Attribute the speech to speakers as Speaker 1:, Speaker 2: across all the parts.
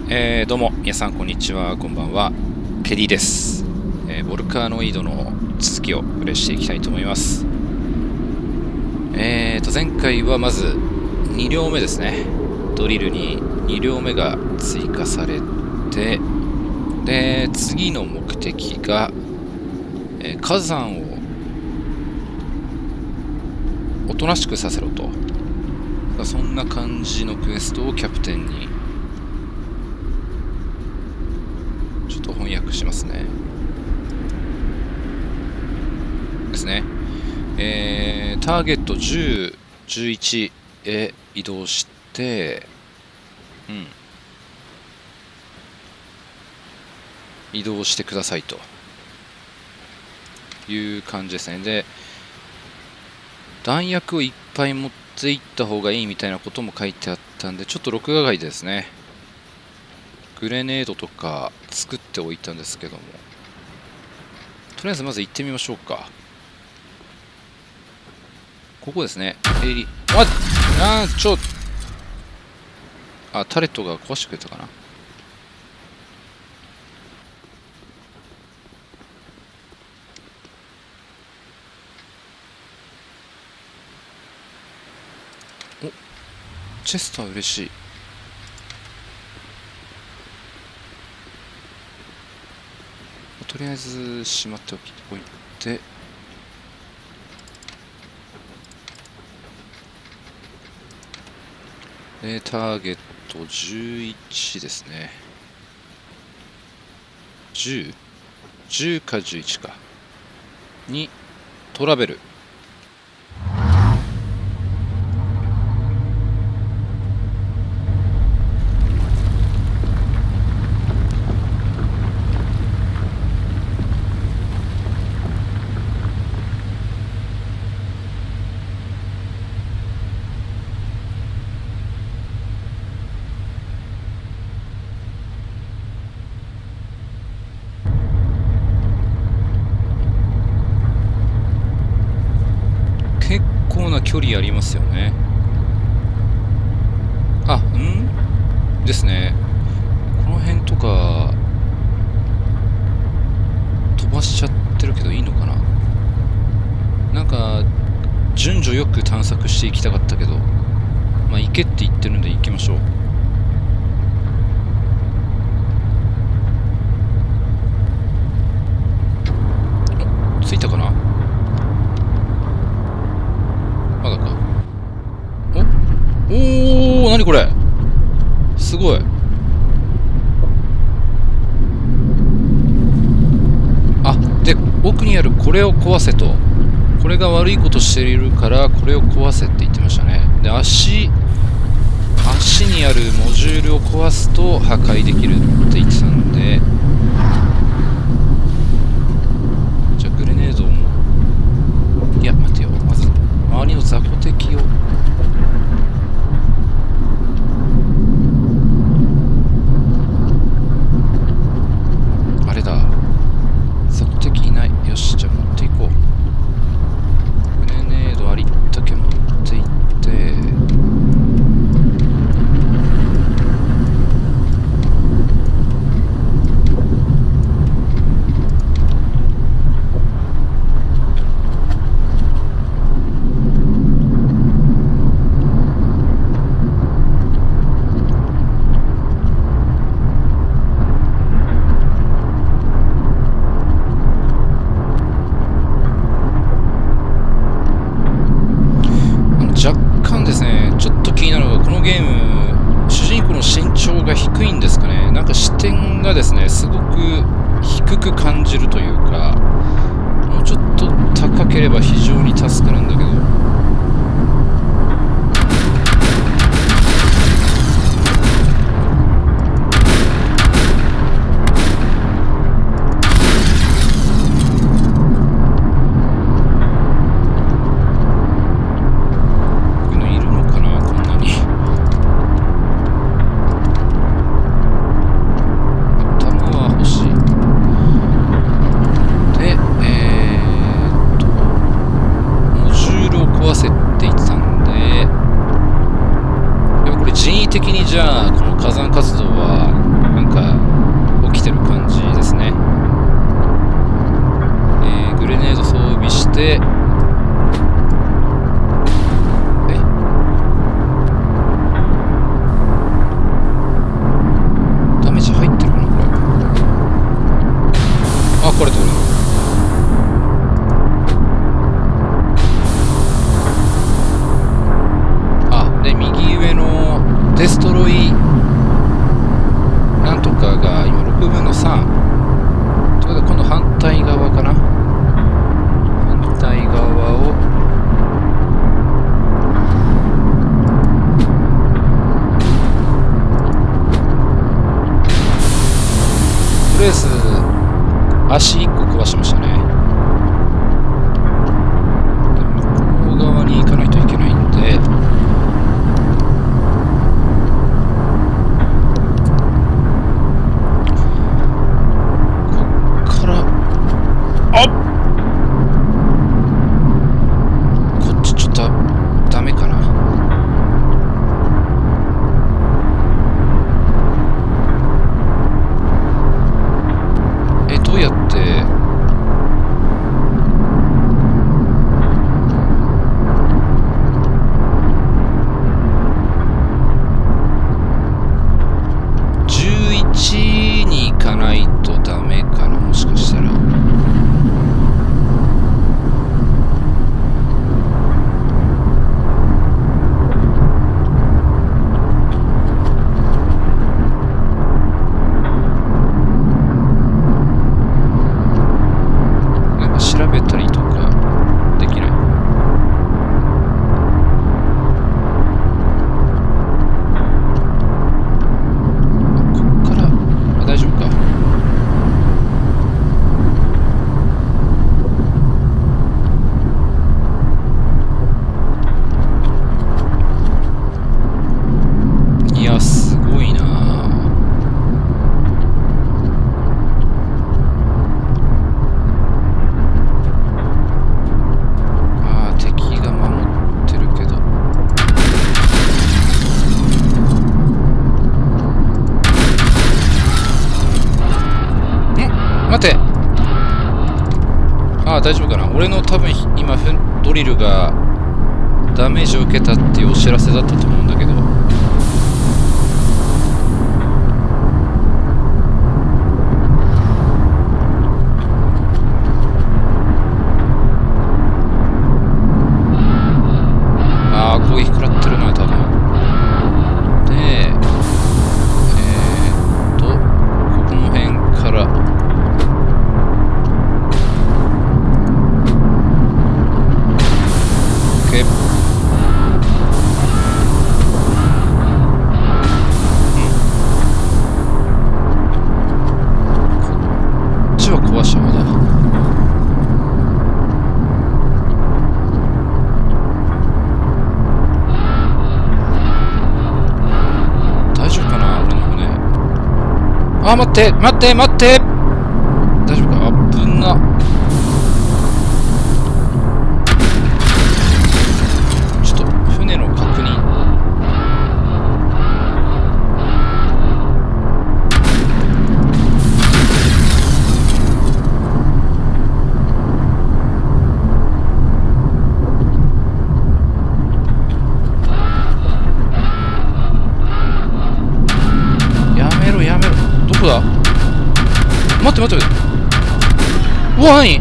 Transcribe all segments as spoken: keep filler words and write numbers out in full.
Speaker 1: えー、どうも皆さんこんにちは、こんばんは。ケリーです。えー、ボルカーノイドの続きをプレイしていきたいと思います。えーと前回はまずに両目ですね。ドリルにに両目が追加されて、で次の目的が、えー、火山をおとなしくさせろと、そんな感じのクエストをキャプテンにちょっと翻訳しますね。ですね。えー、ターゲットじゅう、じゅういちへ移動して、うん。移動してくださいという感じですね。で、弾薬をいっぱい持っていった方がいいみたいなことも書いてあったんで、ちょっと録画外ですね。グレネードとか作っておいたんですけども、とりあえずまず行ってみましょうか。ここですね。エリああーちょあタレットが壊してくれたかな。おチェスター嬉しい。とりあえずしまっておきおいて、でターゲットじゅういちですね。じゅう?じゅう かじゅういちかにトラベル。結構な距離ありますよね。あ、んですね。この辺とか飛ばしちゃってるけどいいのかな。なんか順序よく探索していきたかったけど、まあ行けって言ってるんで行きましょう。お、着いたかな。まだか。おおー、何これ、すごい。あ、で奥にあるこれを壊せと、これが悪いことしているからこれを壊せって言ってましたね。で足足にあるモジュールを壊すと破壊できるって言ってたんで、じゃあグレネードも、いや待てよ、まず周りの雑魚敵をあれだ、雑魚敵いない。よし、じゃあ持っていこう。グレネードありったけ持っていって、若干ですね、ちょっと気になるのが、このゲーム主人公の身長が低いんですかね。なんか視点がですねすごく低く感じるというか、もうちょっと高ければ非常に助かるんだけど。的にじゃあこの火山活動はなんか起きてる感じですね。えー、グレネード装備して、えダメージ入ってるかなこれ。あ、これ取る。で、右上のデストロイなんとかが今ろくぶんのさん。ということで今度反対側かな。反対側をとりあえず足いっこ壊しましたね。向こう側に行かないといけないんで、大丈夫かな。俺の多分今ドリルがダメージを受けたっていうお知らせだったと思うんだけど、ああ攻撃食らってるな多分。でえー、っとここの辺から壊したまだ。大丈夫かな俺の船。あ、待って待って待って、大丈夫か。あぶな。ちょっと船の確認。待って待って、うわ何、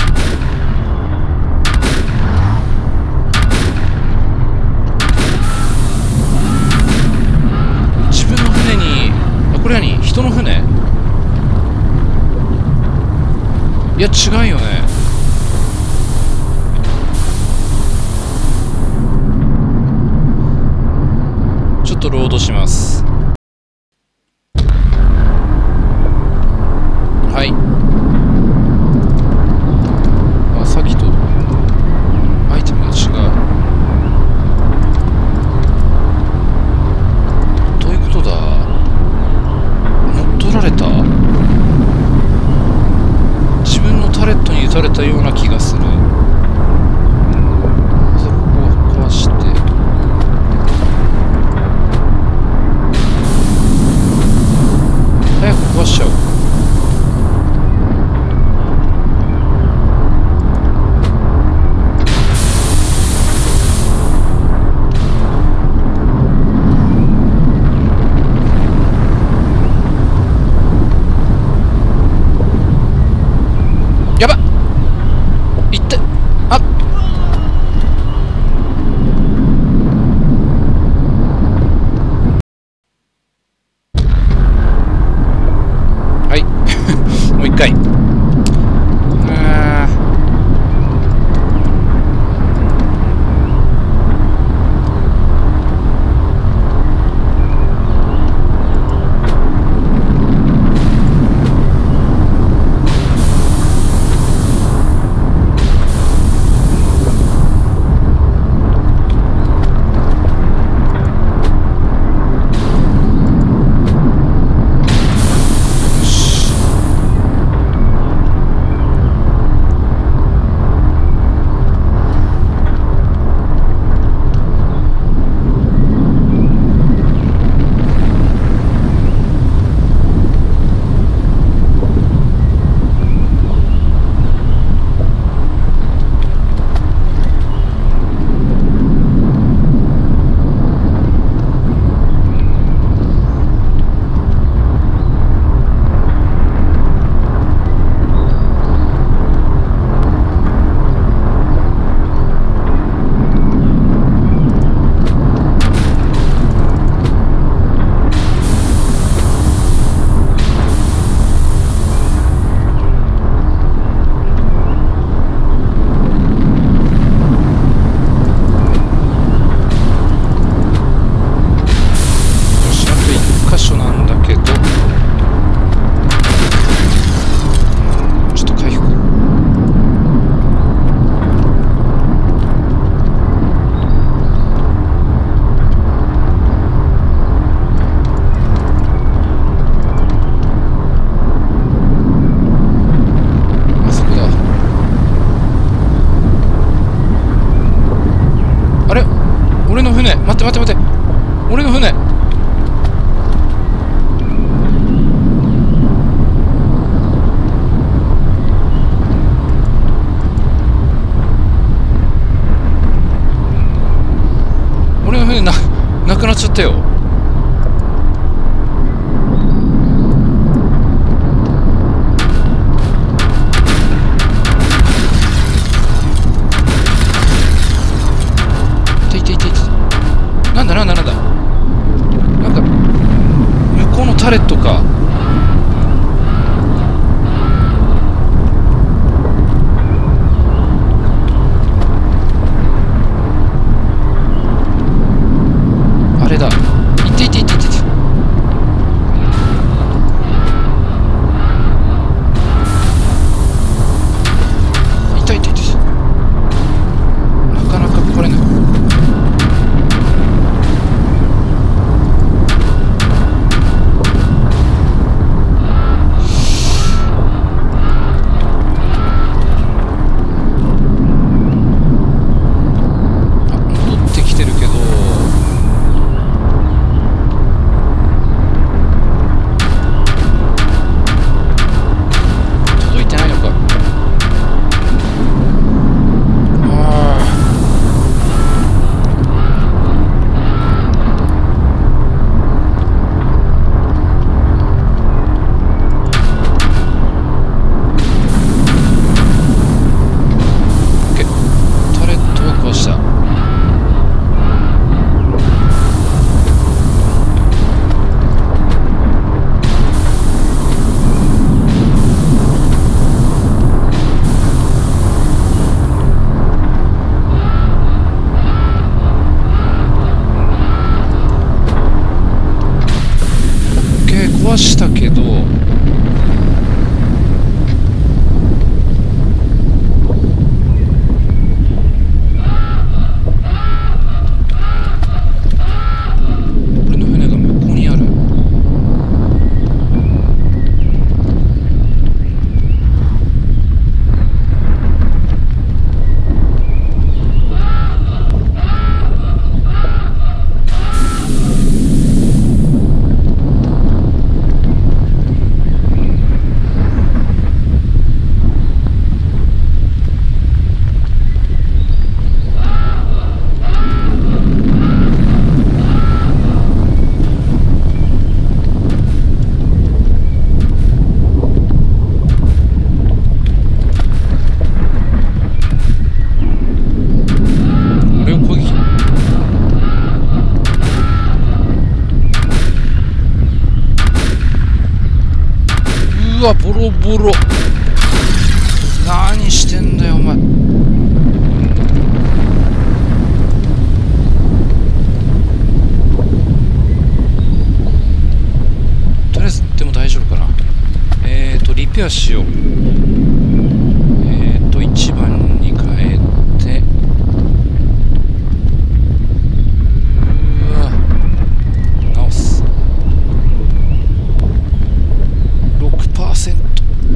Speaker 1: 自分の船に、あこれ何、人の船、いや違うよね。ちょっとロードします。はい。あ、さっきとアイテムが違う。どういうことだ。乗っ取られた。自分のタレットに撃たれたような気がする。まずここを壊して。 タレットか。あれだ。いっていっていっていっていって。痛い痛い痛い。なかなか来れない。壊したけど、俺の船が向こうにある。うわ、ボロボロ。何してんだよお前。とりあえずでも大丈夫かな。えーとリペアしよう。えーといちばんに変えて、うわ直す。ろくパーセント。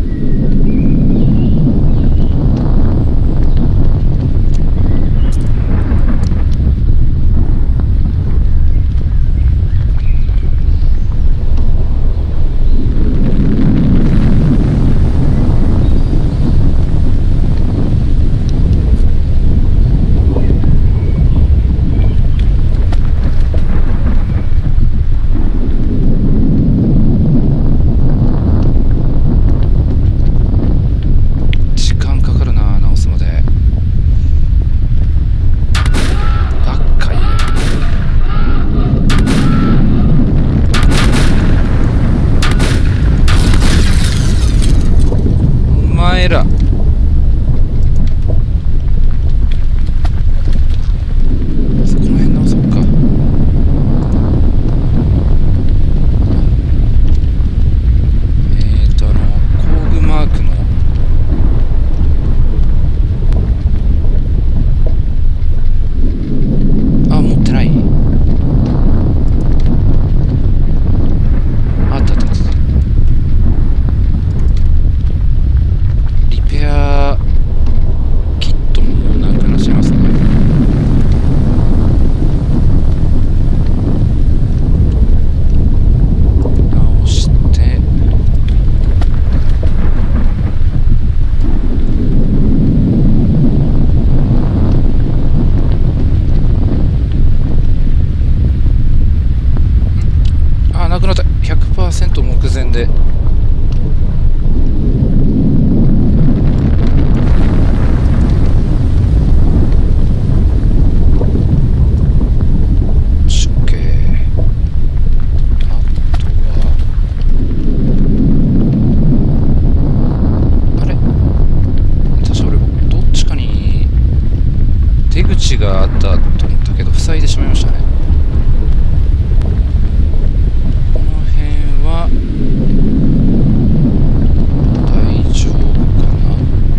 Speaker 1: 目前で。 があったと思ったけど塞いでしまいましたね。この辺は大丈夫かな。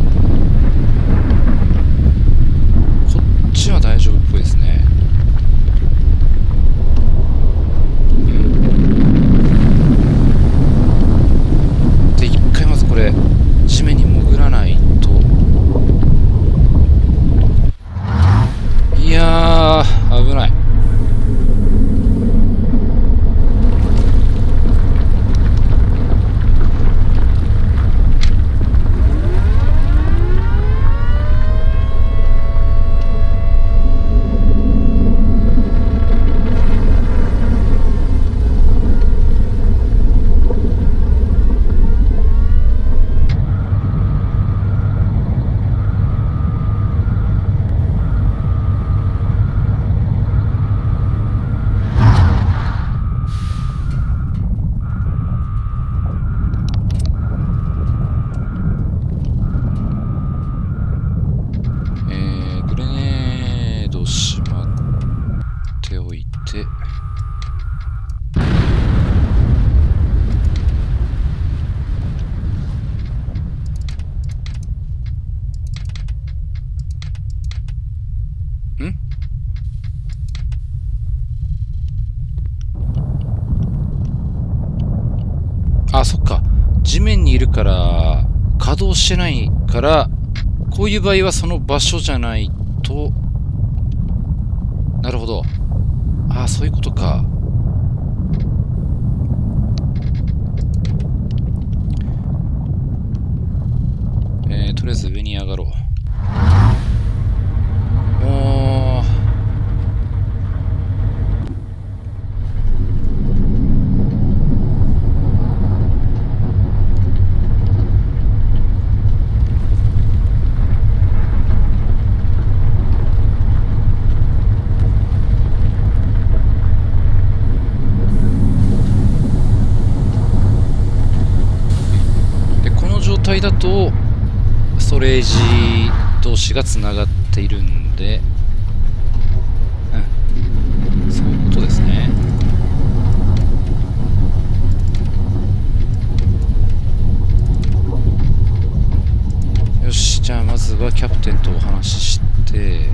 Speaker 1: こっちは大丈夫っぽいですね。で一回まずこれ地面に潜らないと。いやー危ない。あ、そっか。地面にいるから稼働してないから、こういう場合はその場所じゃないと。なるほど。ああ、そういうことか。えー、とりあえず上に上がろう。おー。状態だとストレージ同士がつながっているんで、うん、そういうことですね。よし、じゃあまずはキャプテンとお話しして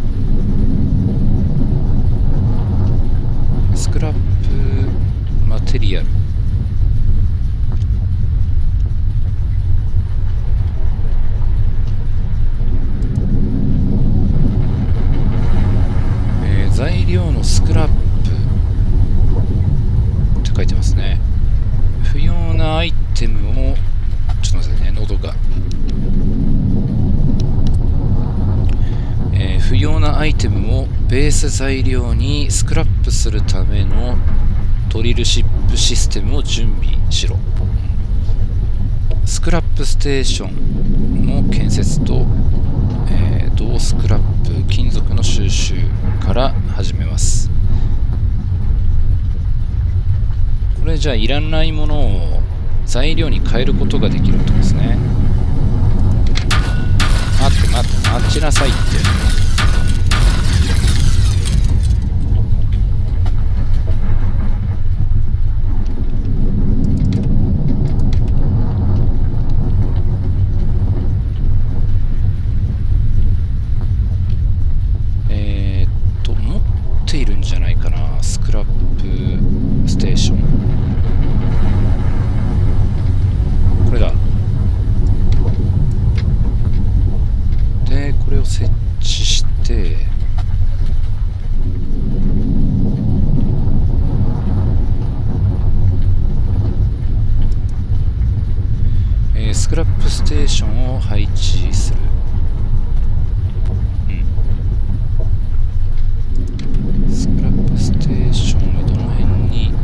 Speaker 1: スクラップマテリアル、材料のスクラップって書いてますね。不要なアイテムをちょっと待ってね、喉が、えー、不要なアイテムをベース材料にスクラップするためのドリルシップシステムを準備しろ。スクラップステーションの建設と、えー、銅スクラップ金属の収集から始めます。これじゃあいらないものを材料に変えることができるってことですね。待って待って待ちなさいって。いるんじゃないかな、スクラップステーション。これだ。でこれを設置して、えー、スクラップステーションを配置する。スクラップステーションはどの辺に、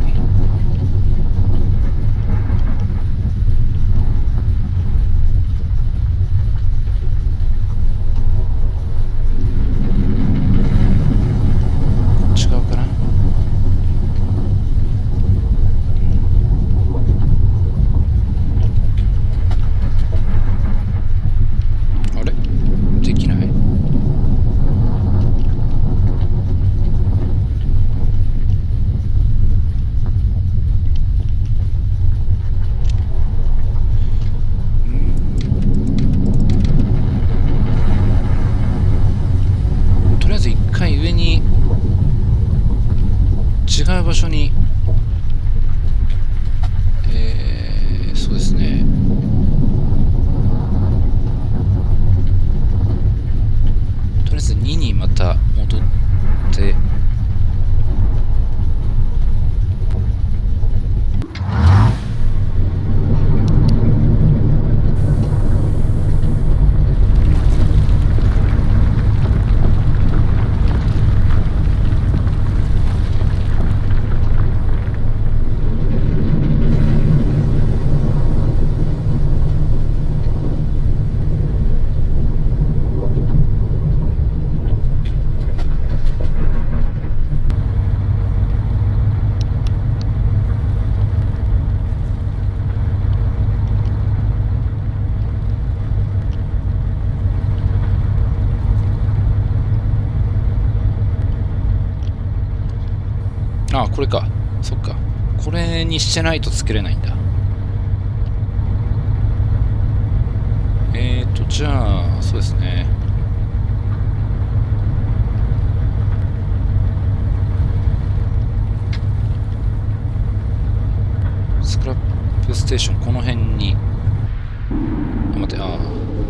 Speaker 1: こっち側かな。 これか。そっか。これにしてないと作れないんだ。えーと、じゃあ、そうですね。スクラップステーション、この辺に。あ、待って、ああ。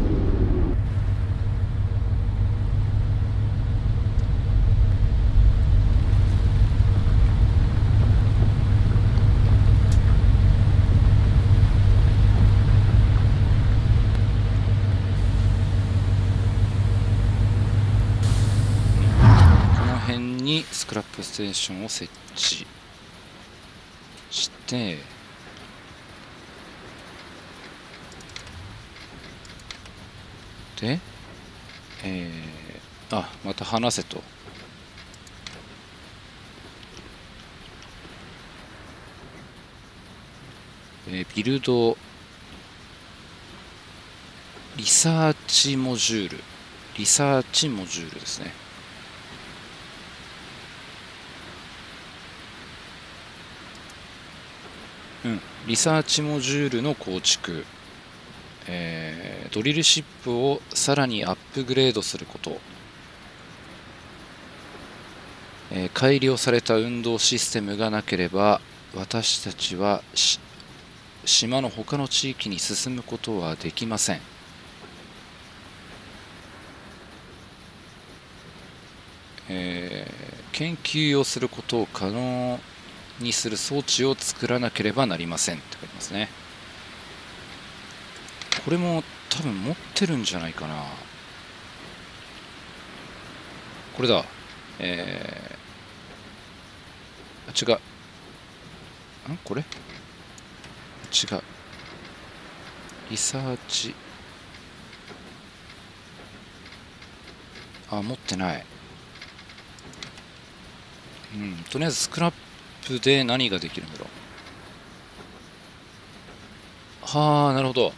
Speaker 1: この辺にスクラップステーションを設置して、で、えー、あ、また話せと。えー、ビルドリサーチモジュールリサーチモジュールですね。うんリサーチモジュールの構築、えー、ドリルシップをさらにアップグレードすること、えー、改良された運動システムがなければ私たちは島の他の地域に進むことはできません。えー、研究をすることを可能にする装置を作らなければなりませんって書いてますね。これも多分持ってるんじゃないかな。これだ。えー、違う。んこれ違う。リサーチ。あ、持ってない。うん、とりあえずスクラップで何ができるんだろう。はあ、なるほど。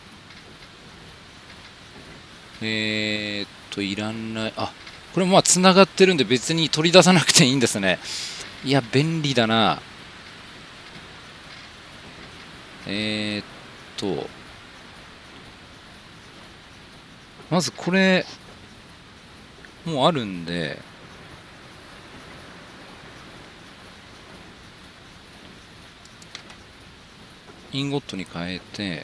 Speaker 1: えーっと、いらない。あ、これもまあ繋がってるんで別に取り出さなくていいんですね。いや、便利だな。えーっと、まずこれ、もうあるんで、インゴットに変えて、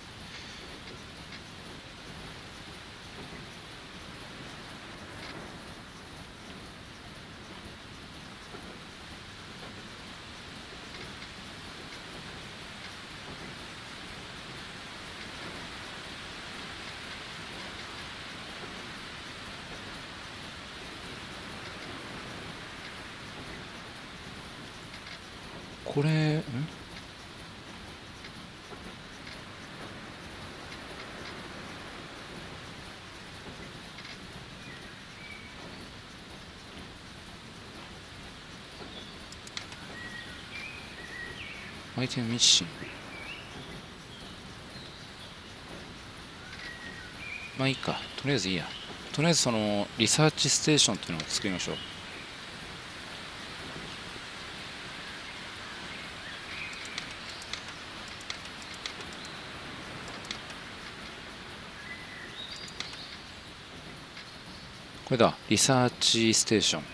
Speaker 1: これ、んアイテムミッシング。まあいいか。とりあえずいいや。とりあえずその、リサーチステーションっていうのを作りましょう。これだ。リサーチステーション。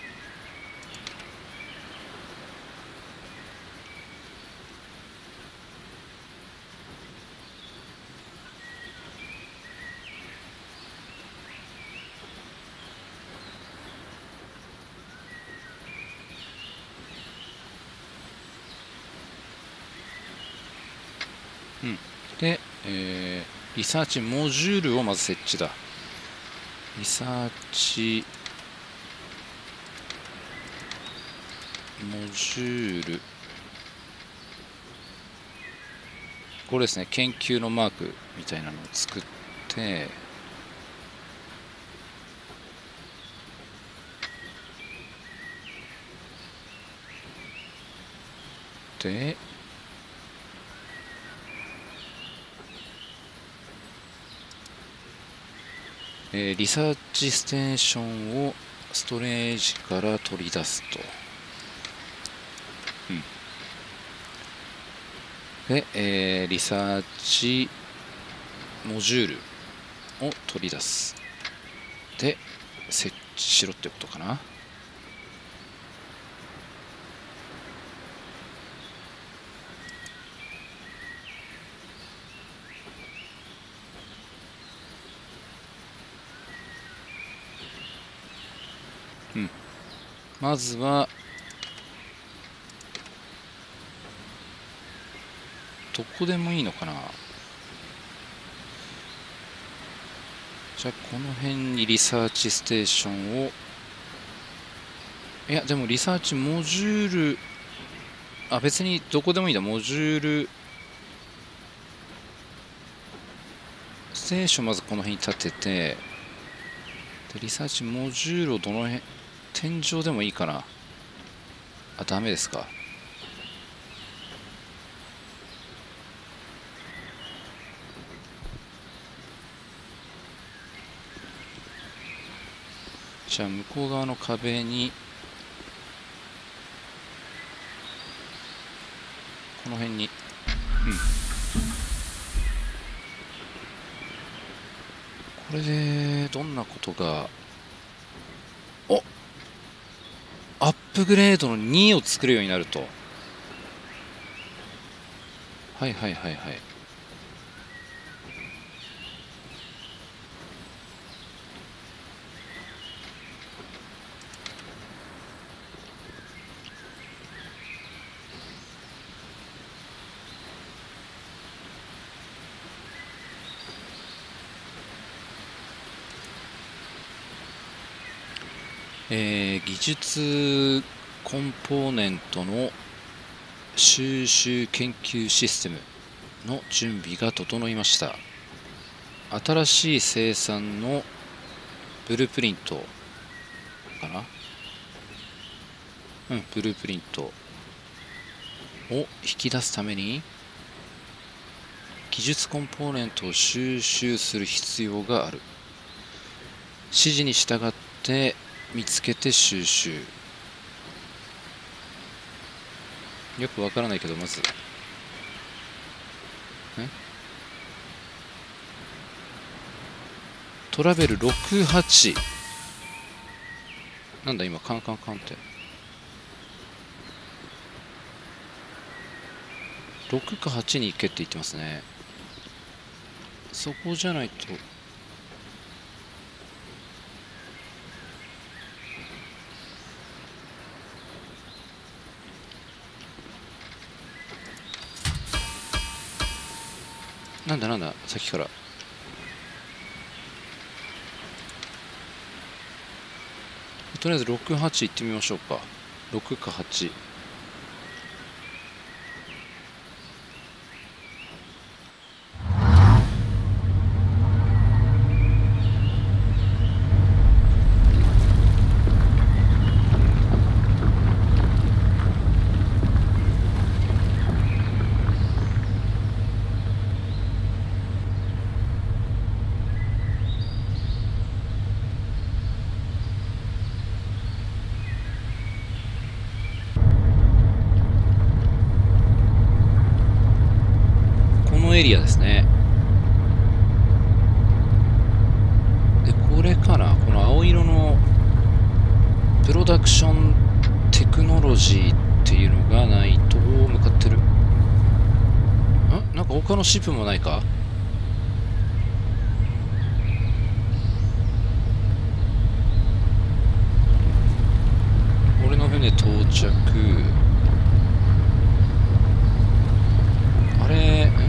Speaker 1: うん。で、えー、リサーチモジュールをまず設置だ。リサーチモジュール。これですね、研究のマークみたいなのを作って、で、えー、リサーチステーションをストレージから取り出すと。うん。 で、えー、リサーチモジュールを取り出す。で、設置しろってことかな。うん。まずは、どこでもいいのかな。じゃあこの辺にリサーチステーションを、いやでもリサーチモジュール、あ、別にどこでもいいんだ。モジュールステーションまずこの辺に立てて、でリサーチモジュールをどの辺、天井でもいいかな。あ、ダメですか。じゃあ向こう側の壁にこの辺に、うん、これでどんなことが、お、アップグレードのにを作るようになると。はいはいはいはい。えー、技術コンポーネントの収集研究システムの準備が整いました。新しい生産のブループリントかな。うん、ブループリントを引き出すために技術コンポーネントを収集する必要がある。指示に従って見つけて収集。よくわからないけど、まずトラベルろくはち。なんだ今カンカンカンってろくかはちに行けって言ってますね。そこじゃないと。なんだなんださっきから。とりあえずろくはち行ってみましょうか。ろくかはち。エリアですね。でこれかな、この青色のプロダクションテクノロジーっていうのがないと向かってる。んなんか他のシップもないか。俺の船到着。あれん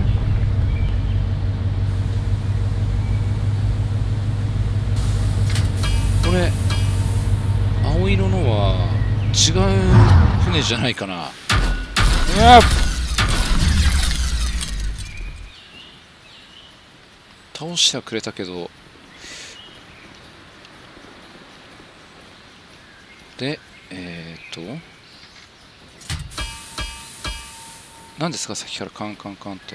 Speaker 1: これ青色のは違う船じゃないかな。うわっ倒してはくれたけど。でえっ、ー、と何ですかさっきからカンカンカンって。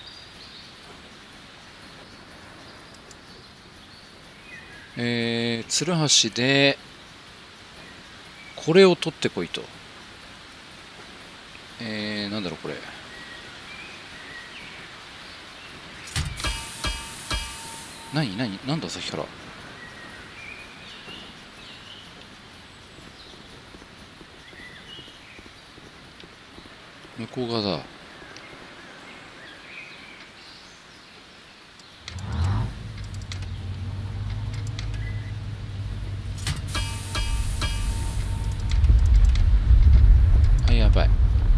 Speaker 1: えー、ツルハシでこれを取ってこいと。えー、なんだろうこれ。 何何なんださっきから。向こう側だ。あ、やばい。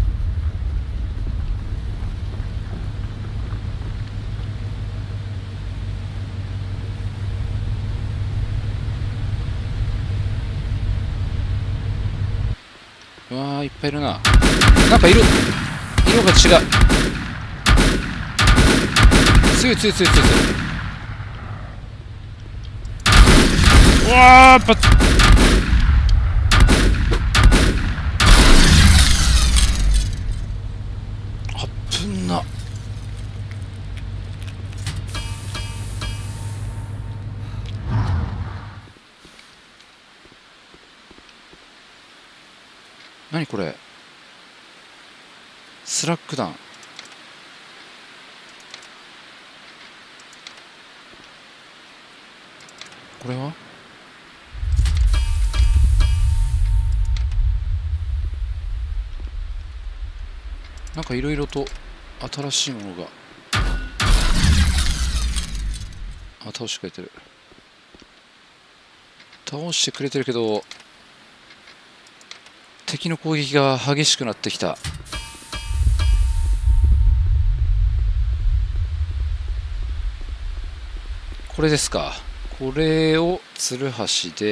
Speaker 1: うわー、いっぱいいるな。なんか色色が違う。強い強い強い強い強い。うわー、やっぱあっぶんな。何これ、スラック弾。これはなんかいろいろと新しいものが。あ、倒してくれてる。倒してくれてるけど敵の攻撃が激しくなってきた。これですか。これをツルハシで、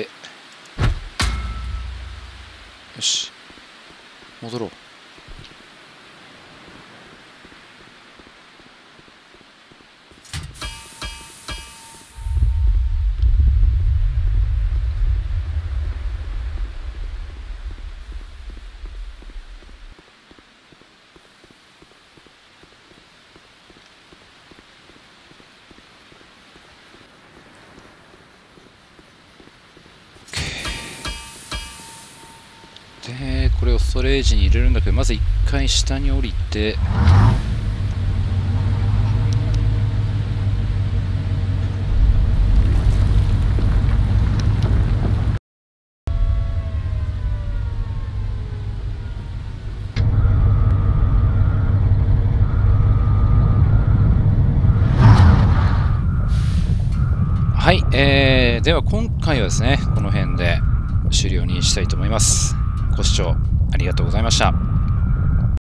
Speaker 1: よし戻ろう。でこれをストレージに入れるんだけど、まず一回下に降りて、はい、えー、では今回はですねこの辺で終了にしたいと思います。ご視聴ありがとうございました。